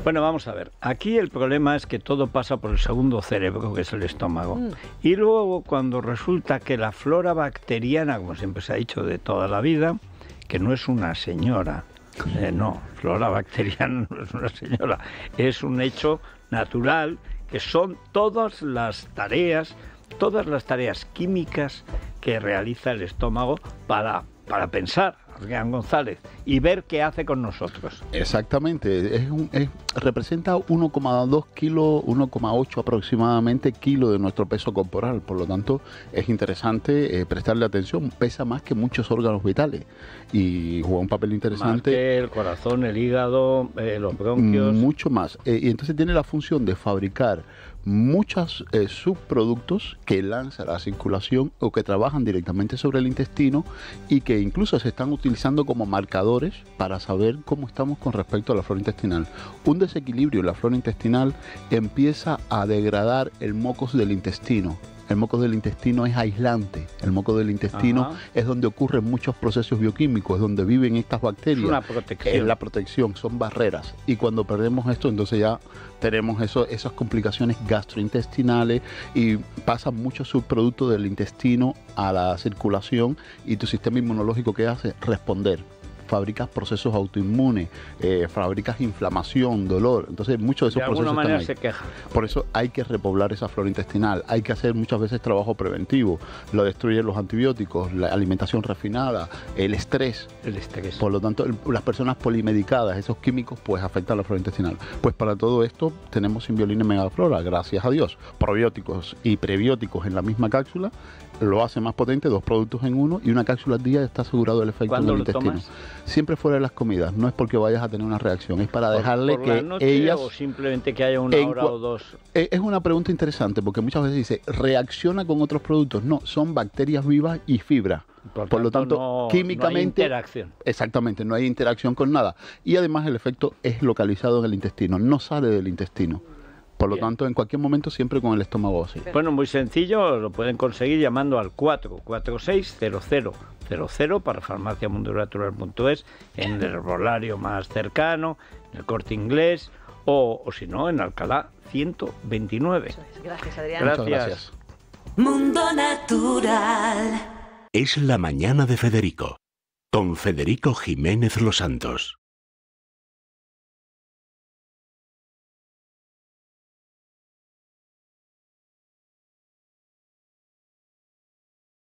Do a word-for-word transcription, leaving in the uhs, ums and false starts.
Bueno, vamos a ver. Aquí el problema es que todo pasa por el segundo cerebro, que es el estómago. Mm. Y luego, cuando resulta que la flora bacteriana, como siempre se ha dicho de toda la vida, que no es una señora, eh, no, flora bacteriana no es una señora, es un hecho natural, que son todas las tareas, todas las tareas químicas que realiza el estómago para, para pensar, Adrián González, y ver qué hace con nosotros. Exactamente, es un, es, representa uno coma dos kilos, uno coma ocho aproximadamente kilos de nuestro peso corporal, por lo tanto es interesante eh, prestarle atención, pesa más que muchos órganos vitales y juega un papel interesante. Más que el corazón, el hígado, eh, los bronquios. Mucho más, eh, y entonces tiene la función de fabricar muchos eh, subproductos que lanza a la circulación o que trabajan directamente sobre el intestino y que incluso se están utilizando como marcadores para saber cómo estamos con respecto a la flora intestinal. Un desequilibrio en la flora intestinal empieza a degradar el mucus del intestino. El moco del intestino es aislante. El moco del intestino Ajá. es donde ocurren muchos procesos bioquímicos, donde viven estas bacterias. Es una protección. Es la protección, son barreras. Y cuando perdemos esto, entonces ya tenemos eso, esas complicaciones gastrointestinales y pasan muchos subproductos del intestino a la circulación y tu sistema inmunológico, ¿qué hace? Responder. Fabricas procesos autoinmunes, eh, fabricas inflamación, dolor. Entonces muchos de esos de procesos manera están ahí. se quejan. Por eso hay que repoblar esa flora intestinal. Hay que hacer muchas veces trabajo preventivo. Lo destruyen los antibióticos, la alimentación refinada, el estrés. El estrés. Por lo tanto, el, las personas polimedicadas, esos químicos, pues afectan la flora intestinal. Pues para todo esto tenemos Symbiolina Megaflora, gracias a Dios. Probióticos y prebióticos en la misma cápsula lo hace más potente, dos productos en uno, y una cápsula al día está asegurado el efecto del intestino. Tomas? Siempre fuera de las comidas, no es porque vayas a tener una reacción, es para por, dejarle por que la noche ellas... o simplemente que haya una hora o dos. Es una pregunta interesante, porque muchas veces dice, ¿reacciona con otros productos? No, son bacterias vivas y fibra. Por, por lo tanto, no, químicamente... No hay interacción. Exactamente, no hay interacción con nada. Y además el efecto es localizado en el intestino, no sale del intestino. Por lo Bien. tanto, en cualquier momento siempre con el estómago así. Bueno, muy sencillo, lo pueden conseguir llamando al cuatro cuatro seis cero cero cero cero para farmacia mundo natural punto es, en el herbolario más cercano, en el Corte Inglés, o, o si no, en Alcalá ciento veintinueve. Eso es. Gracias, Adrián. Gracias. Muchas gracias. Mundo Natural. Es la mañana de Federico, con Federico Jiménez Los Santos.